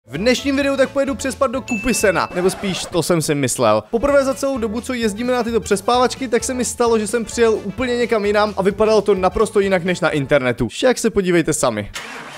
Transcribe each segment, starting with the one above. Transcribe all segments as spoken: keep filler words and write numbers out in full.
V dnešním videu tak pojedu přespat do kupy sena, nebo spíš to jsem si myslel. Poprvé za celou dobu, co jezdíme na tyto přespávačky, tak se mi stalo, že jsem přijel úplně někam jinam a vypadalo to naprosto jinak než na internetu. Však se podívejte sami.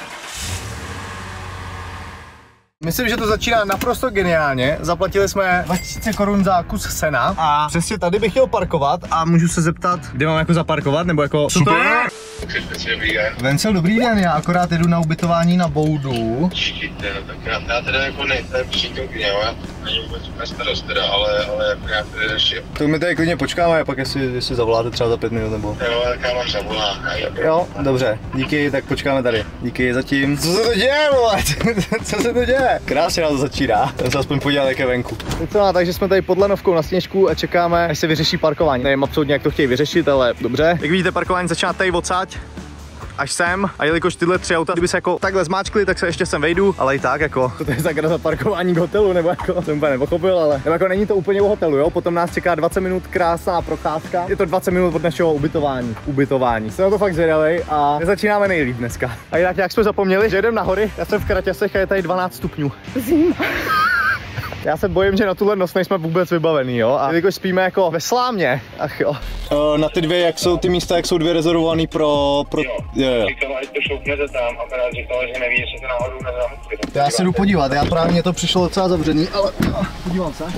Myslím, že to začíná naprosto geniálně. Zaplatili jsme dva tisíce korun za kus sena a přesně tady bych chtěl parkovat a můžu se zeptat, kde mám jako zaparkovat, nebo jako... Super! Vencel, dobrý den, já akorát jedu na ubytování na Boudu. Počkejte, tak já, já teda jako nejsem přítelkyně, já není vůbec úplně starost teda, ale, ale jako já tady řeším. Tak my tady klidně počkáme a pak jestli, jestli zavoláte třeba za pět minut nebo... Jo, tak já vám zavolám. Jo, dobře, díky, tak počkáme tady. Díky zatím. Co se to děje, vole? Co se to děje? Krásně nám to začíná. Ten se aspoň podíval, jak je venku. No, takže jsme tady pod lanovkou na Sněžku a čekáme, až se vyřeší parkování. Nevím absolutně, jak to chtějí vyřešit, ale dobře. Jak vidíte, parkování začíná tady odsáď až sem, a jelikož tyhle tři auta, kdyby se jako takhle zmáčkli, tak se ještě sem vejdu, ale i tak jako, to je zakra za parkování k hotelu, nebo jako, jsem úplně nepochopil, ale nebo jako není to úplně u hotelu, jo, potom nás čeká dvacet minut krásná procházka, je to dvacet minut od našeho ubytování, ubytování, jsem na to fakt zvědavý a začínáme nejlíp dneska. A jinak jak jsme zapomněli, že jdeme na hory, já jsem v Kraťasech a je tady dvanáct stupňů. Zima. Já se bojím, že na tuhle noc nejsme vůbec vybavený, jo, a jelikož spíme jako ve slámě, ach jo. Uh, na ty dvě, jak jsou ty místa, jak jsou dvě rezervovaný pro... pro... Jo, jo, jo. říkala, ať to šoupnete tam, a teda říkala, že neví, jestli to náhodou nezamutli. Já se jdu podívat, já právě mě to přišlo docela zavřený, ale no, podívám se.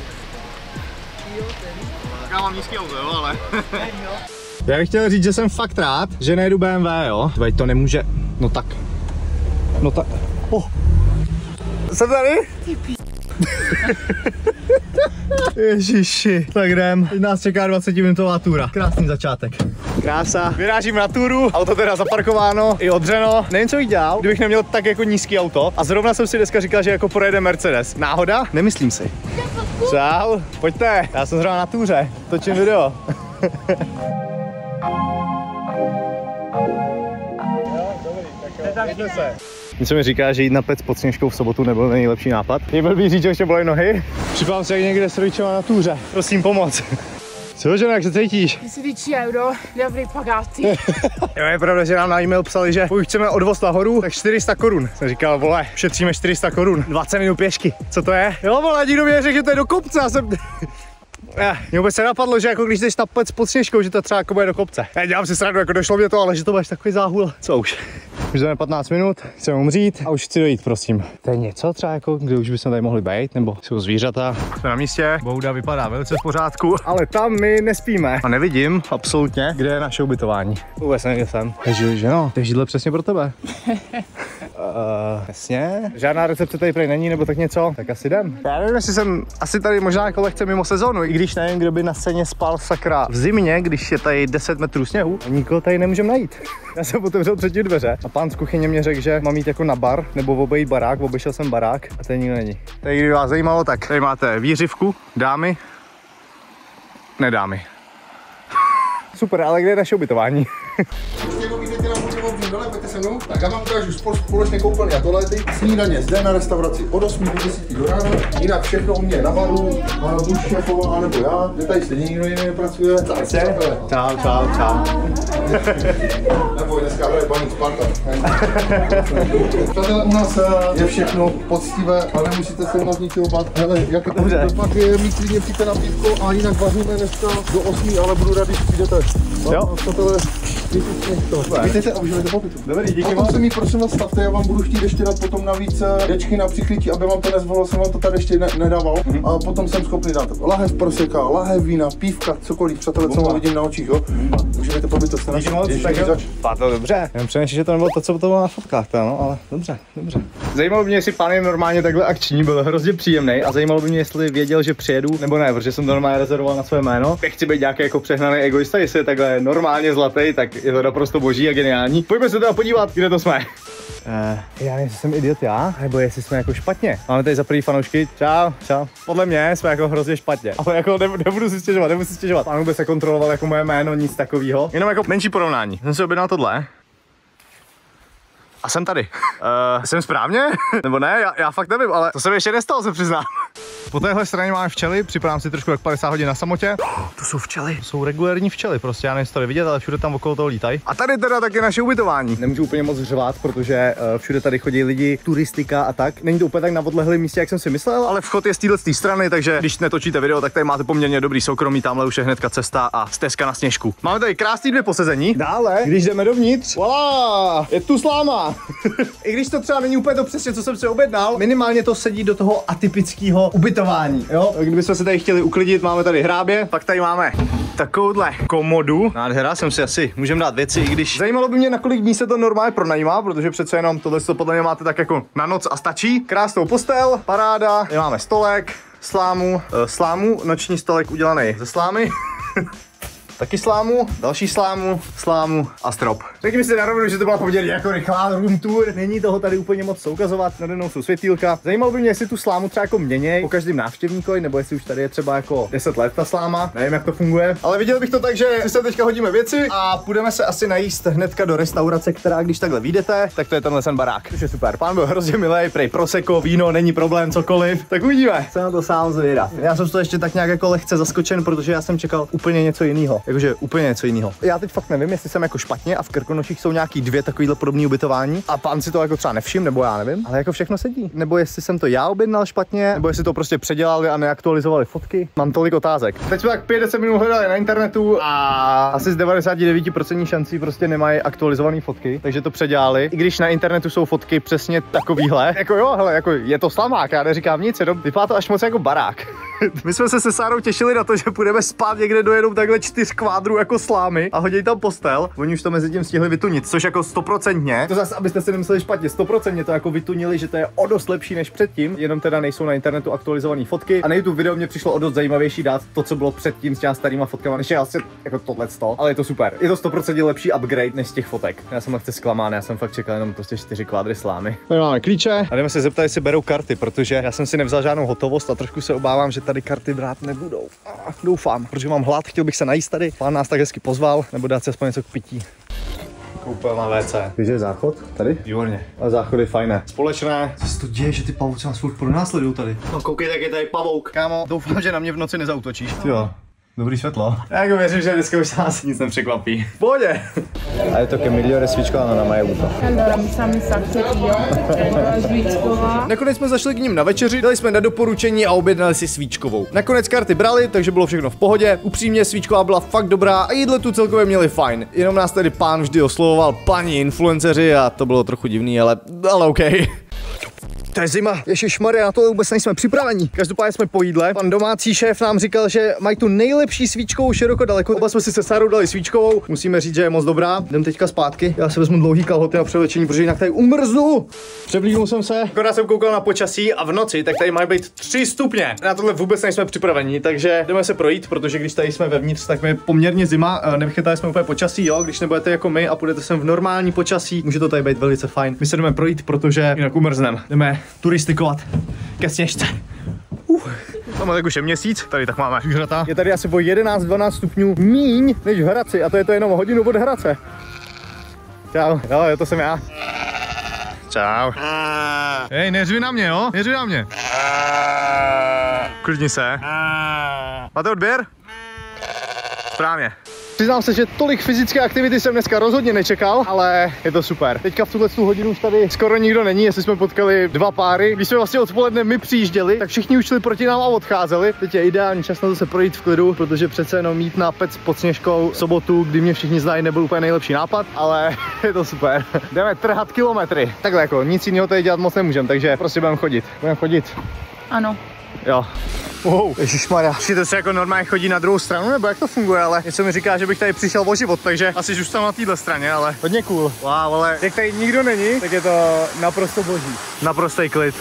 Já mám nízký auto, jo, ale... Já bych chtěl říct, že jsem fakt rád, že nejedu B M W, jo. Tvoje to nemůže, no tak, no tak, oh. Jsem tady? Ježiši, tak jdem. Teď nás čeká dvacetiminutová túra. Krásný začátek. Krása. Vyrážím na túru, auto teda zaparkováno, i odřeno. Nevím, co bych dělal, kdybych neměl tak jako nízký auto. A zrovna jsem si dneska říkal, že jako projede Mercedes. Náhoda? Nemyslím si. Čau, pojďte. Já jsem zrovna na túře. Točím video. Jo, dobrý, tak jo. Se. Něco mi říká, že jít na pec pod Sněžkou v sobotu nebyl nejlepší nápad. Je blbý říct, že ještě bolej nohy. Připadám se jak někde s rodičema na túře. Prosím, pomoc. Co, žena, jak se cítíš? desetici euro, dobrý pagáty. Jo, je pravda, že nám na e-mail psali, že pokud chceme odvoz nahoru, tak čtyři sta korun. Jsem říkal, vole, šetříme čtyři sta korun. dvacet minut pěšky. Co to je? Jo, vole, nikdo mi neřekl, že to je do kopce. Já jsem... Eh, mě vůbec se napadlo, že jako když jdeš na pec pod Sněžkou, že to třeba jako bude do kopce. Já dělám si srandu, jako došlo mě to, ale že to budeš takový záhul. Co už? Už jdeme patnáct minut, chceme umřít a už chci dojít, prosím. To je něco třeba jako, kde už bychom tady mohli být, nebo jsou zvířata. Jsme na místě, Bouda vypadá velice v pořádku, ale tam my nespíme. A nevidím absolutně, kde je naše ubytování. Vůbec nevím, kde jsem. Takže že no, to je židle přesně pro tebe. Uh, jasně. Žádná recepce tady prý není, nebo tak něco, tak asi jdem. Já nevím, jestli jsem asi tady možná jako lehce mimo sezónu, i když nevím, kdo by na scéně spal sakra v zimě, když je tady deset metrů sněhu. A nikoho tady nemůžeme najít. Já jsem otevřel třetí dveře a pán z kuchyně mě řekl, že mám jít jako na bar, nebo obejít barák, obešel jsem barák a tady nikdo není. Tady kdyby vás zajímalo, tak tady máte výřivku, dámy, ne dámy. Super, ale kde je naše ubytování? Tak já vám ukážu společně koupelny a toalety, snídaně zde na restauraci od osmi do deseti do rána, jinak všechno u mě na baru, buď šéfová, anebo já, kde tady stejně nikdo jiný nepracuje. Čau, čau, čau. Nebo dneska hraje paní Sparta. Přátelé, u nás je všechno poctivé a nemusíte se u nás ničeho bát. Hele, jak to pak je, mít klidně přijďte na pívko a jinak vaříme dneska do osmi, ale budu rád, když přijdete. Jo. Přátelé, vítejte a užijete pobytu. Dobrý, díky moc. Se mi prosím vás stavte, já vám budu chtít ještě dát potom navíc dečky na přichytí, aby vám to nezvolilo, jsem vám to tady ještě ne nedával. Mm-hmm. A potom jsem schopný dát lahev proseka, lahev vína, pívka, cokoliv, přátelé, co vám vidím na očích, jo. Užijete pobytu, jste naši. Padlo dobře. Jen přemýšlím, že to nebylo to, co to bylo na fotkách, to, no, ale dobře, dobře. Zajímalo by mě, jestli pán je normálně takhle akční, byl hrozně příjemný a zajímalo by mě, jestli věděl, že přijedu, nebo ne, protože jsem to normálně rezervoval na své jméno. Nechci být nějaký jako přehnaný egoista, jestli je takhle normálně zlatý, tak je to naprosto boží a geniální. Pojďme se teda podívat, kde to jsme. Uh, já nevím, jestli jsem idiot já, nebo jestli jsme jako špatně. Máme tady za první fanoušky. Čau, čau. Podle mě jsme jako hrozně špatně. Ale jako ne, nebudu si stěžovat, nebudu si stěžovat. Pán vůbec se kontroloval jako moje jméno, nic takového. Jenom jako menší porovnání. Jsem si objednal tohle. A jsem tady. Uh, jsem správně? Nebo ne? Já, já fakt nevím, ale to se mi ještě nestalo, se přiznám. Po téhle straně máme včely, připadám si trošku jak padesát hodin na samotě. To jsou včely, to jsou regulérní včely, prostě já nevím, jestli to vidět, ale všude tam okolo toho lítají. A tady teda taky naše ubytování. Nemůžu úplně moc řvát, protože uh, všude tady chodí lidi, turistika a tak. Není to úplně tak na odlehlém místě, jak jsem si myslel, ale vchod je z téhle strany, takže když netočíte video, tak tady máte poměrně dobrý soukromí, tamhle už je hnedka cesta a stezka na sněžku. Máme tady krásný dvě posezení. Dále, když jdeme dovnitř, voilà, je tu sláma. I když to třeba není úplně to přesně, co jsem si objednal, minimálně to sedí do toho atypického ubytování, jo? Kdybychom se tady chtěli uklidit, máme tady hrábě, pak tady máme takovouhle komodu. Nádhera, jsem si asi můžeme dát věci, i když zajímalo by mě, na kolik dní se to normálně pronajímá, protože přece jenom tohle to podle mě máte tak jako na noc a stačí. Krásnou postel, paráda, tady máme stolek, slámu, uh, slámu, noční stolek udělaný ze slámy. Taky slámu, další slámu, slámu a strop. Řekni si na rovinu, že to byla poměrně jako rychlá room tour. Není toho tady úplně moc co ukazovat, nade mnou jsou světýlka. Zajímalo by mě, jestli tu slámu třeba jako měněj po každém návštěvníkovi, nebo jestli už tady je třeba jako deset let ta sláma. Nevím, jak to funguje. Ale viděl bych to tak, že si se teďka hodíme věci a půjdeme se asi najíst hnedka do restaurace, která když takhle vyjdete, tak to je tenhle ten barák. Což je super. Pán byl hrozně milej, prej prosecco, víno, není problém, cokoliv. Tak uvidíme. Jsem na to sám zvědav. Já jsem to ještě tak nějak jako lehce zaskočen, protože já jsem čekal úplně něco jiného. Jakože úplně něco jiného. Já teď fakt nevím, jestli jsem jako špatně a v Krkonoších jsou nějaký dvě takovýhle podobné ubytování a pán si to jako třeba nevšim, nebo já nevím, ale jako všechno sedí. Nebo jestli jsem to já objednal špatně, nebo jestli to prostě předělali a neaktualizovali fotky. Mám tolik otázek. Teď jsme tak pět deset minut hledali na internetu a asi z devadesát devět procent šancí prostě nemají aktualizované fotky, takže to předělali. I když na internetu jsou fotky přesně takovýhle. Jako jo, hele, jako je to slamák, já neříkám nic, jenom vypadá to až moc jako barák. My jsme se se Sárou těšili na to, že půjdeme spát někde do jenom takhle čtyř kvádrů jako slámy a hodí tam postel. Oni už to mezi tím stihli vytunit, což jako stoprocentně. To zase, abyste si nemysleli špatně, stoprocentně to jako vytunili, že to je o dost lepší než předtím, jenom teda nejsou na internetu aktualizované fotky. A na YouTube video mě přišlo o dost zajímavější dát to, co bylo předtím s těma starýma fotkama, než je asi jako tohleto, ale je to super. Je to stoprocentně lepší upgrade než z těch fotek. Já jsem lehce zklamán, já jsem fakt čekal jenom prostě čtyři kvádry slámy. Tady máme klíče a jdeme se zeptat, jestli berou karty, protože já jsem si nevzal žádnou hotovost a trošku se obávám, že tady karty brát nebudou. Ah, doufám, protože mám hlad, chtěl bych se najíst tady. Pán nás tak hezky pozval, nebo dát si aspoň něco k pití. Koupel na vé cé. Takže je záchod tady? Výborně. A záchod je fajné. Společné. Co se to děje, že ty pavouci nás furt pronásledují tady? No koukej, tak je tady pavouk. Kámo, doufám, že na mě v noci nezautočíš. Jo. Dobrý světlo. Já jako věřím, že dneska už nás nic nepřekvapí. V pohodě. A je to che migliore svíčková na moje auto. Allora, mi sa mi sa svíčková. Nakonec jsme zašli k ním na večeři, dali jsme na doporučení a objednali si svíčkovou. Nakonec karty brali, takže bylo všechno v pohodě. Upřímně svíčková byla fakt dobrá a jídlo tu celkově měli fajn. Jenom nás tady pán vždy oslovoval paní influenceři a to bylo trochu divný, ale, ale OK. To je zima, ježišmarja, na to vůbec nejsme připraveni. Každopádně jsme po jídle. Pan domácí šéf nám říkal, že mají tu nejlepší svíčkovou široko daleko. Oba jsme si se Sárou dali svíčkovou. Musíme říct, že je moc dobrá. Jdem teďka zpátky. Já si vezmu dlouhý kalhoty na převlečení, protože jinak tady umrznu. Převlíknul jsem se. Akorát jsem koukal na počasí a v noci, tak tady mají být tři stupně. Na tohle vůbec nejsme připraveni, takže jdeme se projít, protože když tady jsme vevnitř, tak je poměrně zima. Nevychytali jsme úplně počasí, jo. Když nebudete jako my a půjdete sem v normální počasí, může to tady být velice fajn. My se jdeme projít, protože jinak umrzneme. Jdeme turistikovat ke sněžce. Uh. Máme tak už je měsíc, tady tak máme žrata. Je tady asi o jedenáct dvanáct stupňů míň než v Hradci a to je to jenom hodinu od Hradce. Čau, jo, to jsem já. Čau. Hej, neřvi na mě, jo? Neřvi na mě. Klidni se. Máte odběr? Správně. Přiznám se, že tolik fyzické aktivity jsem dneska rozhodně nečekal, ale je to super. Teďka v tuhle hodinu už tady skoro nikdo není, jestli jsme potkali dva páry. Když jsme vlastně odpoledne my přijížděli, tak všichni už šli proti nám a odcházeli. Teď je ideální čas na to se projít v klidu, protože přece jenom mít na pec pod Sněžkou sobotu, kdy mě všichni znají, nebyl úplně nejlepší nápad, ale je to super. Jdeme trhat kilometry. Takhle jako nic jiného tady dělat moc nemůžeme, takže prostě budeme chodit. Budeme chodit. Ano. Jo. Wow, ježišmarja. To se jako normálně chodí na druhou stranu, nebo jak to funguje, ale něco mi říká, že bych tady přišel o život, takže asi už tam na téhle straně, ale hodně cool. Wow, ale jak tady nikdo není, tak je to naprosto boží. Naprostý klid.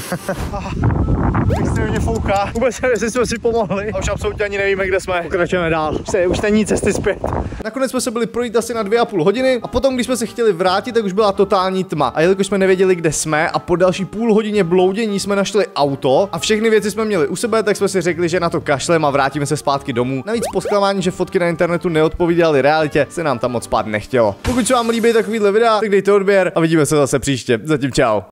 Extrémně fouká. Vůbec nevím, jestli jsme si pomohli. A už absolutně ani nevíme, kde jsme. Pokračujeme dál. Už, se, už není cesty zpět. Nakonec jsme se byli projít asi na dvě a půl hodiny a potom, když jsme se chtěli vrátit, tak už byla totální tma. A jelikož jsme nevěděli, kde jsme a po další půl hodině bloudění jsme našli auto a všechny věci jsme měli u sebe, tak jsme si řekli, že na to kašlem a vrátíme se zpátky domů. Navíc po zklamání, že fotky na internetu neodpovídaly realitě, se nám tam moc spát nechtělo. Pokud se vám líbí takovýhle videa, tak dejte odběr a vidíme se zase příště. Zatím čau.